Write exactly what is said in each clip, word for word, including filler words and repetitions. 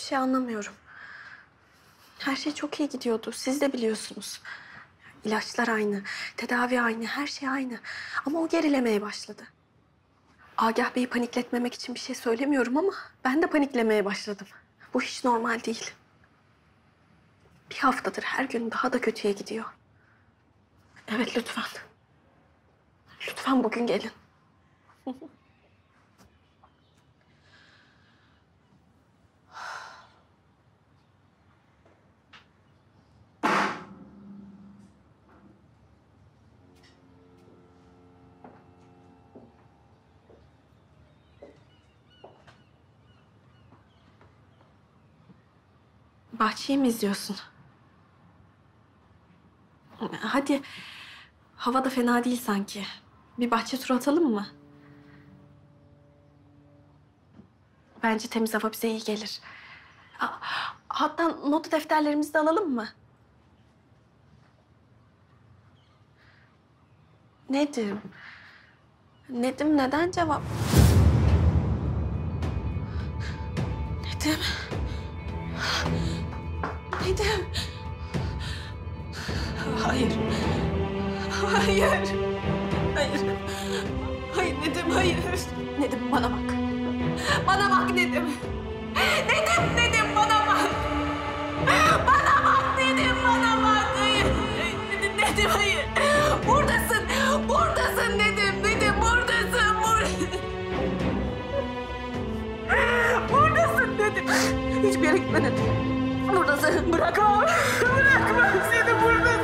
şey anlamıyorum. Her şey çok iyi gidiyordu. Siz de biliyorsunuz. İlaçlar aynı, tedavi aynı, her şey aynı. Ama o gerilemeye başladı. Agah Bey'i panikletmemek için bir şey söylemiyorum ama ben de paniklemeye başladım. Bu hiç normal değil. Bir haftadır her gün daha da kötüye gidiyor. Evet, lütfen. Lütfen bugün gelin. Bahçeyi mi izliyorsun? Hadi. Hava da fena değil sanki. Bir bahçe turu atalım mı? Bence temiz hava bize iyi gelir. Hatta not defterlerimizi de alalım mı? Nedim? Nedim neden cevap... Nedim? Nedim? Hayır. Hayır. Hayır. Hayır Nedim, hayır. Nedim bana bak. Bana bak Nedim. Nedim, Nedim bana bak. Bana bak Nedim, bana bak. Hayır. Nedim, hayır. Buradasın. Buradasın Nedim. Nedim buradasın. Buradasın. Buradasın Nedim. Hiçbir yere gitme Nedim. Buradasın. Bırakmam. Bırakmam seni, buradasın.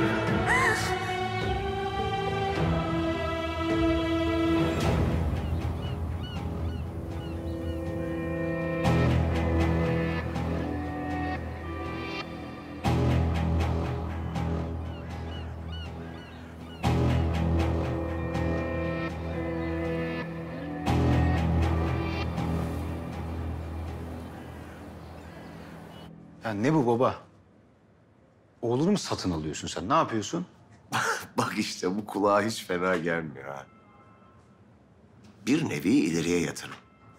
Ya ne bu baba? Oğlunu mu satın alıyorsun sen? Ne yapıyorsun? Bak işte bu kulağa hiç fena gelmiyor ha. Bir nevi ileriye yatırım.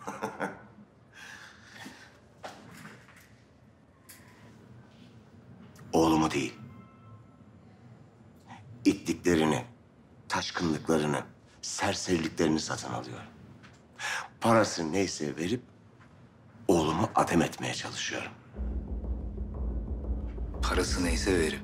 Oğlumu değil. İtliklerini, taşkınlıklarını, serseriliklerini satın alıyorum. Parası neyse verip oğlumu adem etmeye çalışıyorum. Parası neyse verip.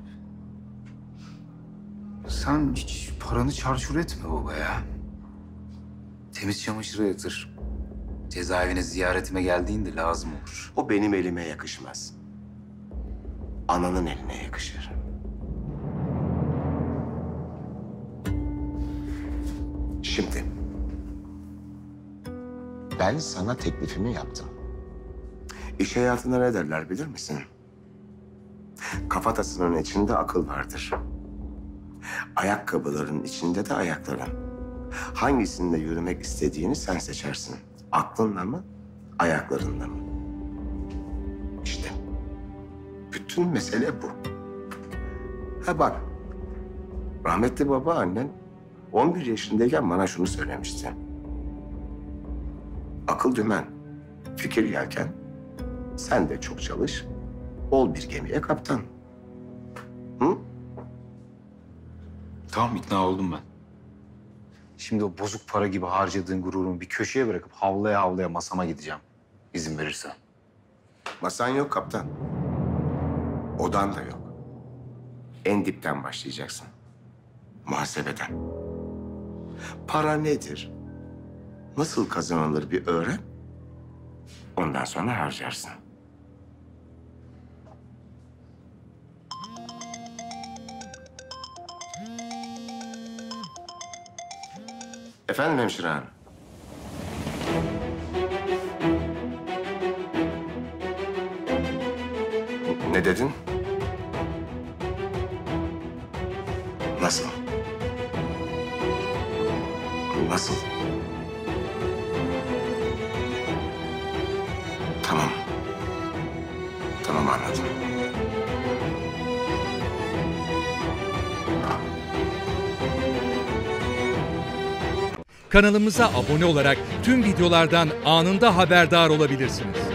Sen hiç paranı çarçur etme baba ya. Temiz çamaşıra yatır. Cezaevine ziyaretime geldiğinde lazım olur. O benim elime yakışmaz. Ananın eline yakışır. Şimdi ben sana teklifimi yaptım. İş hayatında ne derler bilir misin? Kafatasının içinde akıl vardır. Ayakkabıların içinde de ayakların. Hangisinde yürümek istediğini sen seçersin. Aklınla mı, ayaklarınla mı? İşte bütün mesele bu. Ha bak, rahmetli babaannen on bir yaşındayken bana şunu söylemişti. Akıl dümen, fikir yelken, sen de çok çalış, ol bir gemiye kaptan. Hı? Tamam, ikna oldum ben. Şimdi o bozuk para gibi harcadığın gururumu bir köşeye bırakıp havlaya havlaya masama gideceğim. İzin verirsen. Masan yok kaptan. Odan da yok. En dipten başlayacaksın. Muhasebeden. Para nedir? Nasıl kazanılır bir öğren. Ondan sonra harcarsın. Efendim hemşire hanım. Ne dedin? Nasıl? Nasıl? Tamam. Tamam anladım. Kanalımıza abone olarak tüm videolardan anında haberdar olabilirsiniz.